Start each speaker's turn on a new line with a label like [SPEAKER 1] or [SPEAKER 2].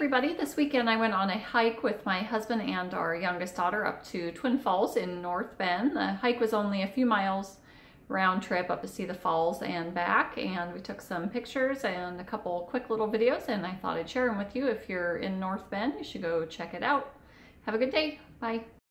[SPEAKER 1] everybody. This weekend I went on a hike with my husband and our youngest daughter up to Twin Falls in North Bend. The hike was only a few miles round trip up to see the falls and back, and we took some pictures and a couple quick little videos, and I thought I'd share them with you. If you're in North Bend, you should go check it out. Have a good day. Bye.